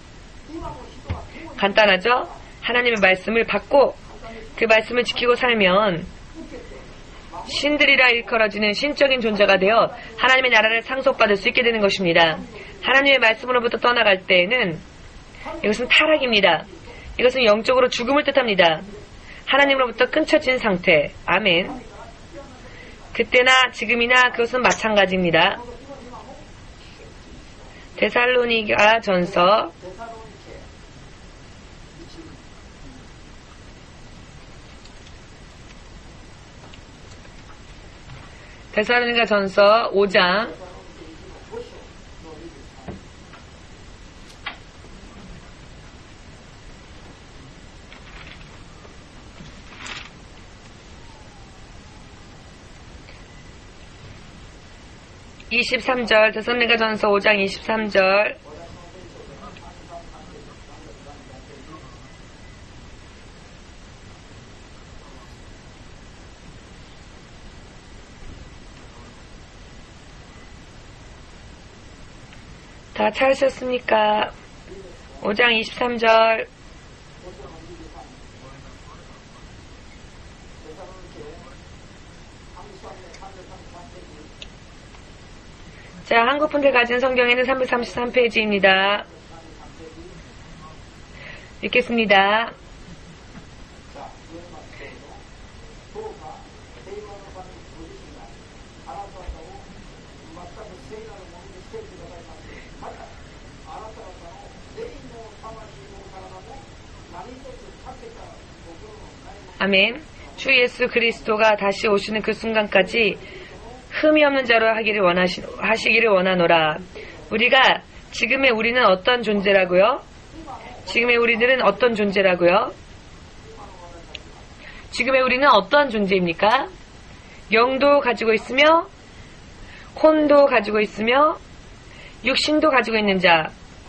간단하죠? 하나님의 말씀을 받고 그 말씀을 지키고 살면 신들이라 일컬어지는 신적인 존재가 되어 하나님의 나라를 상속받을 수 있게 되는 것입니다. 하나님의 말씀으로부터 떠나갈 때에는 이것은 타락입니다. 이것은 영적으로 죽음을 뜻합니다. 하나님으로부터 끊쳐진 상태. 아멘. 그때나 지금이나 그것은 마찬가지입니다. 데살로니가 전서 5장 23절, 데살로니가전서 5장 23절. 다 찾으셨습니까? 5장 23절. 자, 한국 분들 가진 성경에는 333페이지입니다. 읽겠습니다. 아멘. 주 예수 그리스도가 다시 오시는 그 순간까지 흠이 없는 자로 하시기를 원하노라. 지금의 우리는 어떤 존재라고요? 지금의 우리들은 어떤 존재라고요? 지금의 우리는 어떤 존재입니까? 영도 가지고 있으며 혼도 가지고 있으며 육신도 가지고 있는 자.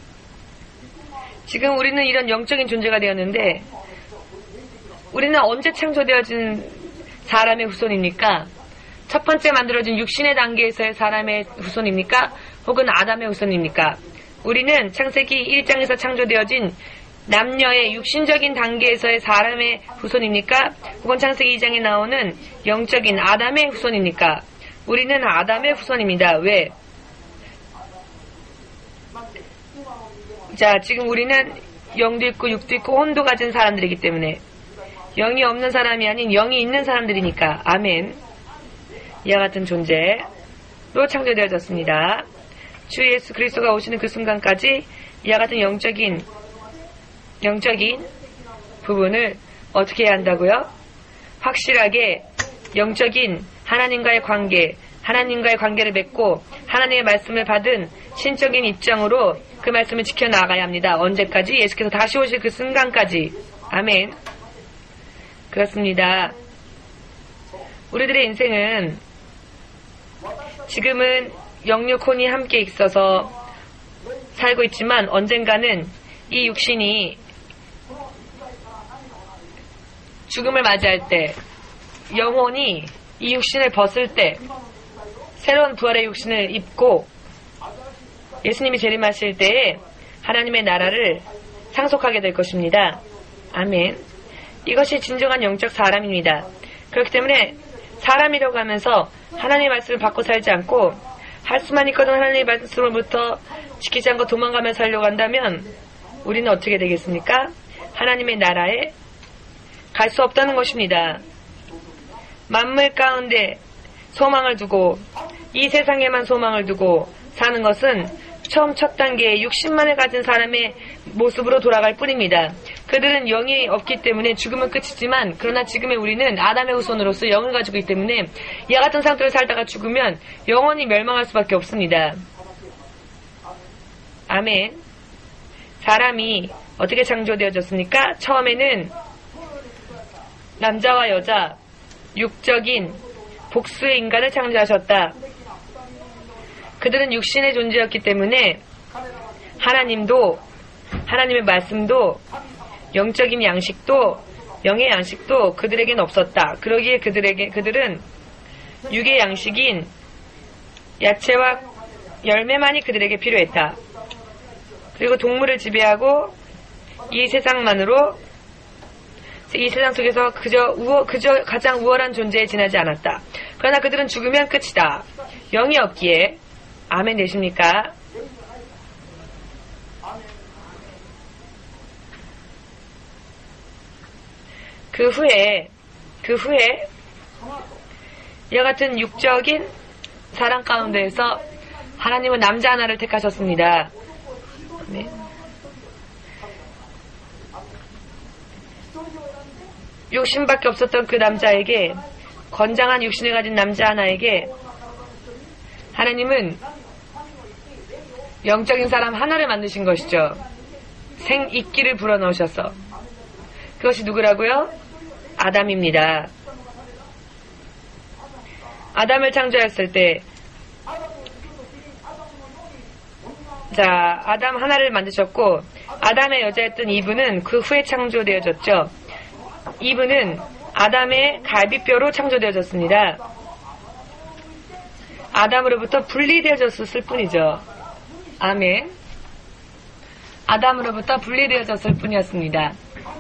지금 우리는 이런 영적인 존재가 되었는데 우리는 언제 창조되어진 사람의 후손입니까? 첫 번째 만들어진 육신의 단계에서의 사람의 후손입니까? 혹은 아담의 후손입니까? 우리는 창세기 1장에서 창조되어진 남녀의 육신적인 단계에서의 사람의 후손입니까? 혹은 창세기 2장에 나오는 영적인 아담의 후손입니까? 우리는 아담의 후손입니다. 왜? 자, 지금 우리는 영도 있고 육도 있고 혼도 가진 사람들이기 때문에 영이 없는 사람이 아닌 영이 있는 사람들이니까. 아멘. 이와 같은 존재로 창조되어졌습니다. 주 예수 그리스도가 오시는 그 순간까지 이와 같은 영적인 부분을 어떻게 해야 한다고요? 확실하게 영적인 하나님과의 관계를 맺고 하나님의 말씀을 받은 신적인 입장으로 그 말씀을 지켜나가야 합니다. 언제까지? 예수께서 다시 오실 그 순간까지. 아멘. 그렇습니다. 우리들의 인생은 지금은 영육 혼이 함께 있어서 살고 있지만 언젠가는 이 육신이 죽음을 맞이할 때, 영혼이 이 육신을 벗을 때, 새로운 부활의 육신을 입고 예수님이 재림하실 때에 하나님의 나라를 상속하게 될 것입니다. 아멘. 이것이 진정한 영적 사람입니다. 그렇기 때문에 사람이라고 하면서 하나님의 말씀을 받고 살지 않고 할 수만 있거든 하나님의 말씀으로부터 지키지 않고 도망가며 살려고 한다면 우리는 어떻게 되겠습니까? 하나님의 나라에 갈 수 없다는 것입니다. 만물 가운데 소망을 두고 이 세상에만 소망을 두고 사는 것은 처음 첫 단계에 육신만을 가진 사람의 모습으로 돌아갈 뿐입니다. 그들은 영이 없기 때문에 죽으면 끝이지만 그러나 지금의 우리는 아담의 후손으로서 영을 가지고 있기 때문에 이와 같은 상태로 살다가 죽으면 영원히 멸망할 수밖에 없습니다. 아멘. 사람이 어떻게 창조되어졌습니까? 처음에는 남자와 여자, 육적인 복수의 인간을 창조하셨다. 그들은 육신의 존재였기 때문에 하나님도, 하나님의 말씀도, 영적인 양식도, 영의 양식도 그들에겐 없었다. 그러기에 그들은 육의 양식인 야채와 열매만이 그들에게 필요했다. 그리고 동물을 지배하고 이 세상만으로, 이 세상 속에서 그저 가장 우월한 존재에 지나지 않았다. 그러나 그들은 죽으면 끝이다. 영이 없기에. 아멘 되십니까? 그 후에 이와 같은 육적인 사랑 가운데에서 하나님은 남자 하나를 택하셨습니다. 네. 육신밖에 없었던 그 남자에게, 건장한 육신을 가진 남자 하나에게 하나님은 영적인 사람 하나를 만드신 것이죠. 생익기를 불어넣으셔서. 그것이 누구라고요? 아담입니다. 아담을 창조했을 때, 자, 아담 하나를 만드셨고 아담의 여자였던 이브는 그 후에 창조되어졌죠. 이브는 아담의 갈비뼈로 창조되어졌습니다. 아담으로부터 분리되어졌을 뿐이죠. 아멘. 아담으로부터 분리되어졌을 뿐이었습니다.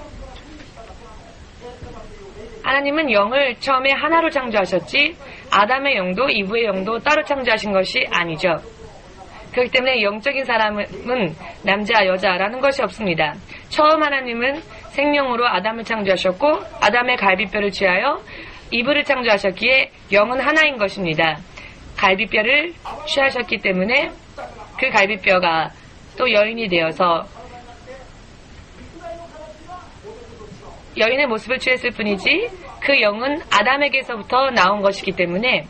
하나님은 영을 처음에 하나로 창조하셨지 아담의 영도 이브의 영도 따로 창조하신 것이 아니죠. 그렇기 때문에 영적인 사람은 남자, 여자라는 것이 없습니다. 처음 하나님은 생명으로 아담을 창조하셨고 아담의 갈비뼈를 취하여 이브를 창조하셨기에 영은 하나인 것입니다. 갈비뼈를 취하셨기 때문에 그 갈비뼈가 또 여인이 되어서 여인의 모습을 취했을 뿐이지 그 영은 아담에게서부터 나온 것이기 때문에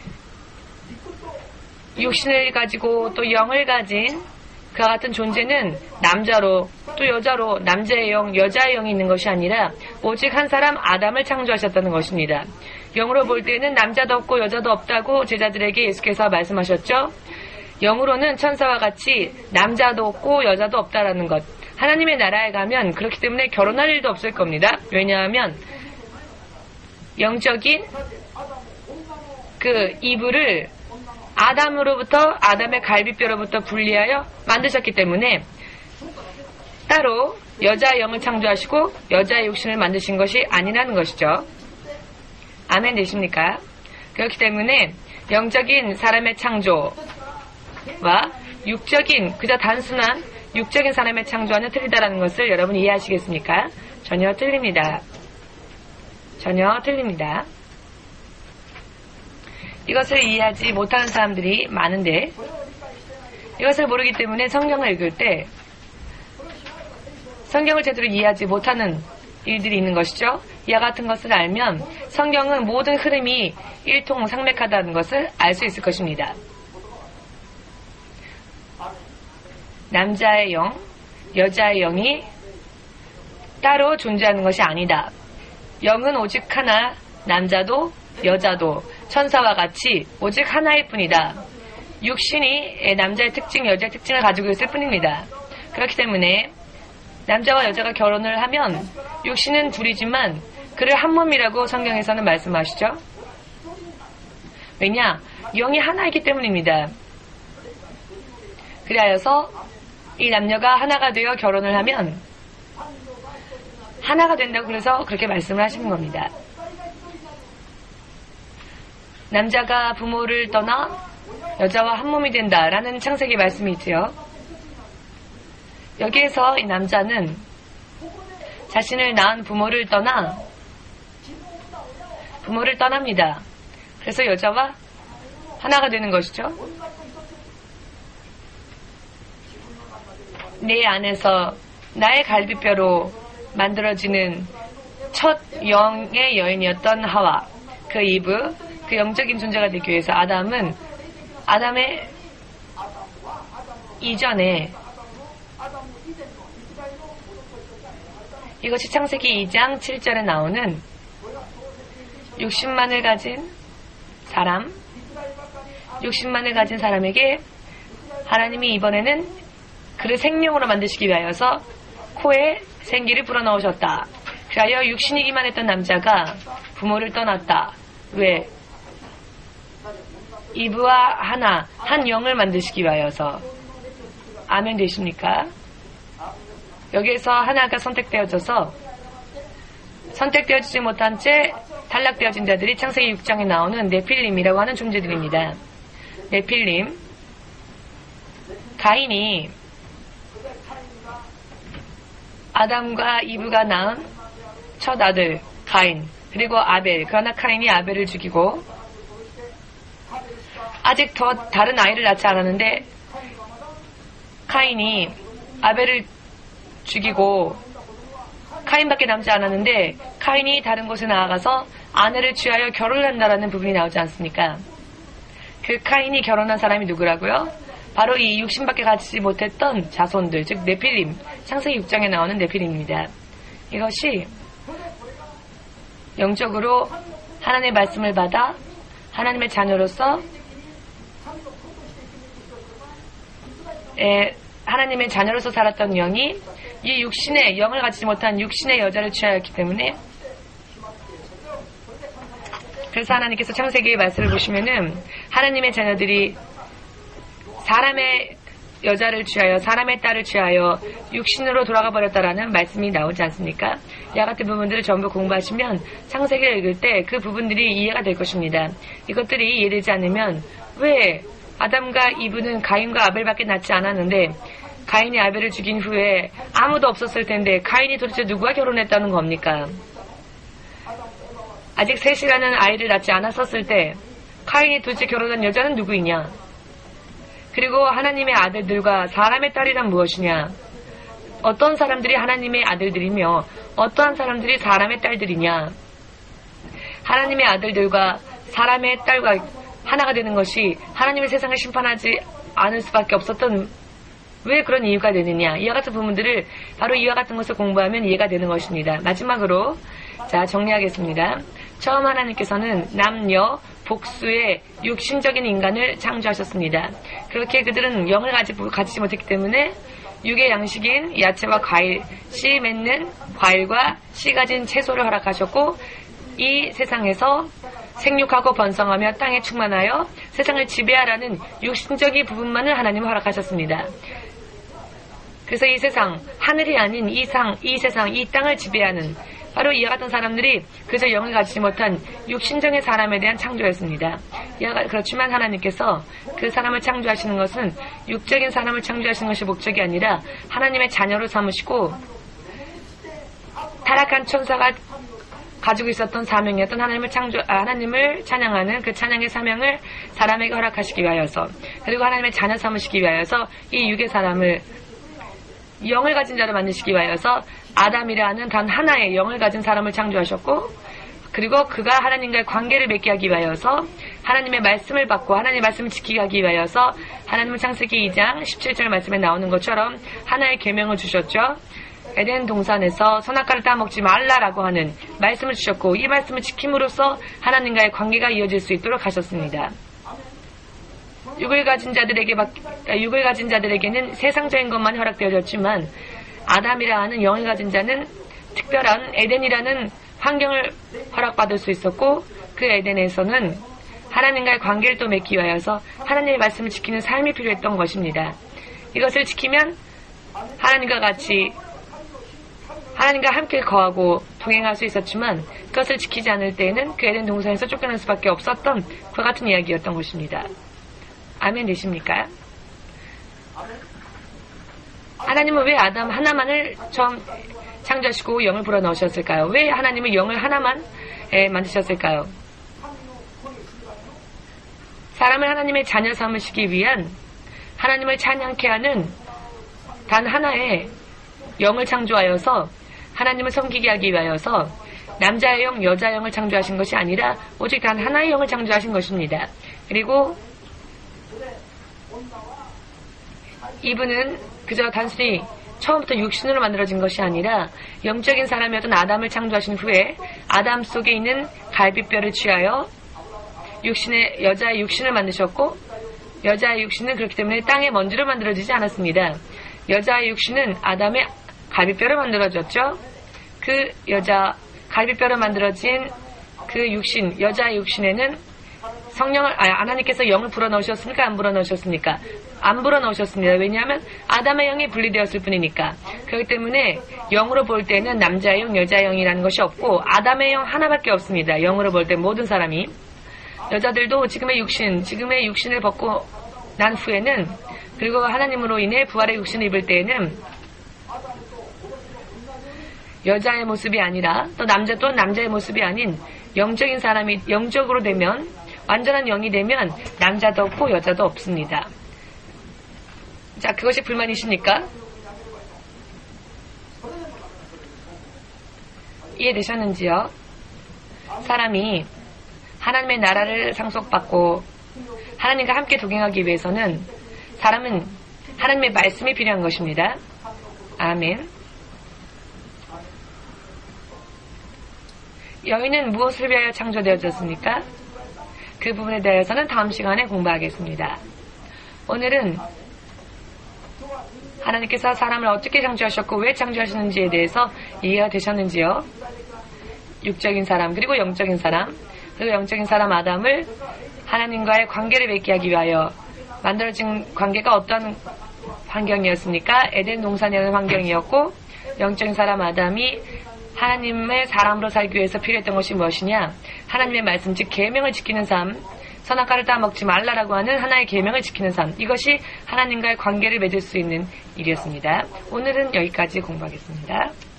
육신을 가지고 또 영을 가진 그와 같은 존재는 남자로 또 여자로 남자의 영, 여자의 영이 있는 것이 아니라 오직 한 사람 아담을 창조하셨다는 것입니다. 영으로 볼 때는 남자도 없고 여자도 없다고 제자들에게 예수께서 말씀하셨죠. 영으로는 천사와 같이 남자도 없고 여자도 없다라는 것. 하나님의 나라에 가면 그렇기 때문에 결혼할 일도 없을 겁니다. 왜냐하면 영적인 그 이브를 아담으로부터 아담의 갈비뼈로부터 분리하여 만드셨기 때문에 따로 여자의 영을 창조하시고 여자의 육신을 만드신 것이 아니라는 것이죠. 아멘 되십니까? 그렇기 때문에 영적인 사람의 창조와 육적인 그저 단순한 육적인 사람의 창조와는 틀리다라는 것을 여러분 이해하시겠습니까? 전혀 틀립니다. 전혀 틀립니다. 이것을 이해하지 못하는 사람들이 많은데 이것을 모르기 때문에 성경을 읽을 때 성경을 제대로 이해하지 못하는 일들이 있는 것이죠. 이와 같은 것을 알면 성경은 모든 흐름이 일통상맥하다는 것을 알 수 있을 것입니다. 남자의 영, 여자의 영이 따로 존재하는 것이 아니다. 영은 오직 하나, 남자도 여자도 천사와 같이 오직 하나일 뿐이다. 육신이 남자의 특징, 여자의 특징을 가지고 있을 뿐입니다. 그렇기 때문에 남자와 여자가 결혼을 하면 육신은 둘이지만 그를 한 몸이라고 성경에서는 말씀하시죠. 왜냐? 영이 하나이기 때문입니다. 그리하여서 이 남녀가 하나가 되어 결혼을 하면 하나가 된다고 그래서 그렇게 말씀을 하시는 겁니다. 남자가 부모를 떠나 여자와 한 몸이 된다라는 창세기 말씀이 있지요. 여기에서 이 남자는 자신을 낳은 부모를 떠납니다. 그래서 여자와 하나가 되는 것이죠. 내 안에서 나의 갈비뼈로 만들어지는 첫 영의 여인이었던 하와, 그 이브, 그 영적인 존재가 되기 위해서 아담의 이전에, 이것이 창세기 2장 7절에 나오는 육신만을 가진 사람에게 하나님이 이번에는 그를 생명으로 만드시기 위하여서 코에 생기를 불어넣으셨다. 그리하여 육신이기만 했던 남자가 부모를 떠났다. 왜? 이브와 한 영을 만드시기 위하여서. 아멘 되십니까? 여기에서 하나가 선택되어지지 못한 채 탈락되어진 자들이 창세기 6장에 나오는 네필림이라고 하는 존재들입니다. 네필림, 가인이 아담과 이브가 낳은 첫 아들 가인, 그리고 아벨. 그러나 가인이 아벨을 죽이고 아직 더 다른 아이를 낳지 않았는데 카인이 아벨을 죽이고 카인밖에 남지 않았는데 카인이 다른 곳에 나아가서 아내를 취하여 결혼을 한다라는 부분이 나오지 않습니까? 그 카인이 결혼한 사람이 누구라고요? 바로 이 육신밖에 갖지 못했던 자손들, 즉 네필림, 창세기 6장에 나오는 네필림입니다. 이것이 영적으로 하나님의 말씀을 받아 하나님의 자녀로서 하나님의 자녀로서 살았던 영이 이 육신의 영을 갖지 못한 육신의 여자를 취하였기 때문에, 그래서 하나님께서 창세기의 말씀을 보시면은 하나님의 자녀들이 사람의 여자를 취하여 사람의 딸을 취하여 육신으로 돌아가 버렸다라는 말씀이 나오지 않습니까? 이와 같은 부분들을 전부 공부하시면 창세기를 읽을 때 그 부분들이 이해가 될 것입니다. 이것들이 이해되지 않으면 왜 아담과 이브는 가인과 아벨밖에 낳지 않았는데 가인이 아벨을 죽인 후에 아무도 없었을 텐데 가인이 도대체 누구와 결혼했다는 겁니까? 아직 셋이라는 아이를 낳지 않았었을 때 가인이 도대체 결혼한 여자는 누구이냐? 그리고 하나님의 아들들과 사람의 딸이란 무엇이냐? 어떤 사람들이 하나님의 아들들이며 어떠한 사람들이 사람의 딸들이냐? 하나님의 아들들과 사람의 딸과 하나가 되는 것이 하나님의 세상을 심판하지 않을 수밖에 없었던, 왜 그런 이유가 되느냐? 이와 같은 부분들을 바로 이와 같은 것을 공부하면 이해가 되는 것입니다. 마지막으로 자 정리하겠습니다. 처음 하나님께서는 남녀 복수의 육신적인 인간을 창조하셨습니다. 그렇게 그들은 영을 가지지 못했기 때문에 육의 양식인 야채와 과일, 씨 맺는 과일과 씨 가진 채소를 허락하셨고, 이 세상에서 생육하고 번성하며 땅에 충만하여 세상을 지배하라는 육신적인 부분만을 하나님은 허락하셨습니다. 그래서 이 세상, 하늘이 아닌 이 세상, 이 땅을 지배하는 바로 이와 같은 사람들이 그저 영을 가지지 못한 육신적인 사람에 대한 창조였습니다. 그렇지만 하나님께서 그 사람을 창조하시는 것은 육적인 사람을 창조하시는 것이 목적이 아니라 하나님의 자녀로 삼으시고, 타락한 천사가 가지고 있었던 사명이었던 하나님을 찬양하는 그 찬양의 사명을 사람에게 허락하시기 위하여서, 그리고 하나님의 자녀 삼으시기 위하여서 이 육의 사람을 영을 가진 자로 만드시기 위하여서 아담이라는 단 하나의 영을 가진 사람을 창조하셨고, 그리고 그가 하나님과의 관계를 맺게 하기 위하여서 하나님의 말씀을 받고 하나님의 말씀을 지키게 하기 위하여서 하나님은 창세기 2장 17절 말씀에 나오는 것처럼 하나의 계명을 주셨죠. 에덴 동산에서 선악과를 따먹지 말라라고 하는 말씀을 주셨고 이 말씀을 지킴으로써 하나님과의 관계가 이어질 수 있도록 하셨습니다. 육을 가진 자들에게는 세상적인 것만 허락되어졌지만 아담이라 하는 영을 가진 자는 특별한 에덴이라는 환경을 허락받을 수 있었고 그 에덴에서는 하나님과의 관계를 또 맺기 위하여서 하나님의 말씀을 지키는 삶이 필요했던 것입니다. 이것을 지키면 하나님과 함께 거하고 동행할 수 있었지만 그것을 지키지 않을 때에는 그 에덴 동산에서 쫓겨날 수밖에 없었던 그와 같은 이야기였던 것입니다. 아멘 되십니까? 하나님은 왜 아담 하나만을 처음 창조하시고 영을 불어넣으셨을까요? 왜 하나님은 영을 하나만 만드셨을까요? 사람을 하나님의 자녀 삼으시기 위한 하나님을 찬양케 하는 단 하나의 영을 창조하여서 하나님을 섬기게 하기 위하여서 남자의 영, 여자의 영을 창조하신 것이 아니라 오직 단 하나의 영을 창조하신 것입니다. 그리고 이분은 그저 단순히 처음부터 육신으로 만들어진 것이 아니라 영적인 사람이었던 아담을 창조하신 후에 아담 속에 있는 갈비뼈를 취하여 여자의 육신을 만드셨고 여자의 육신은 그렇기 때문에 땅의 먼지로 만들어지지 않았습니다. 여자의 육신은 아담의 갈비뼈로 만들어졌죠. 그 갈비뼈로 만들어진 그 육신, 여자의 육신에는 하나님께서 영을 불어넣으셨습니까? 안 불어넣으셨습니까? 안 불어넣으셨습니다. 왜냐하면 아담의 영이 분리되었을 뿐이니까. 그렇기 때문에 영으로 볼 때는 남자의 영, 여자의 영이라는 것이 없고 아담의 영 하나밖에 없습니다. 영으로 볼 때 모든 사람이. 여자들도 지금의 육신을 벗고 난 후에는 그리고 하나님으로 인해 부활의 육신을 입을 때에는 여자의 모습이 아니라 또 남자의 모습이 아닌 영적인 사람이 영적으로 되면 완전한 영이 되면 남자도 없고 여자도 없습니다. 자, 그것이 불만이십니까? 이해되셨는지요? 사람이 하나님의 나라를 상속받고 하나님과 함께 동행하기 위해서는 사람은 하나님의 말씀이 필요한 것입니다. 아멘. 여인은 무엇을 위하여 창조되어졌습니까? 그 부분에 대해서는 다음 시간에 공부하겠습니다. 오늘은 하나님께서 사람을 어떻게 창조하셨고 왜 창조하시는지에 대해서 이해가 되셨는지요? 육적인 사람 그리고 영적인 사람 그리고 영적인 사람 아담을 하나님과의 관계를 맺게 하기 위하여 만들어진 관계가 어떤 환경이었습니까? 에덴 동산이라는 환경이었고 영적인 사람 아담이 하나님의 사람으로 살기 위해서 필요했던 것이 무엇이냐? 하나님의 말씀, 즉 계명을 지키는 삶, 선악과를 따먹지 말라라고 하는 하나의 계명을 지키는 삶, 이것이 하나님과의 관계를 맺을 수 있는 일이었습니다. 오늘은 여기까지 공부하겠습니다.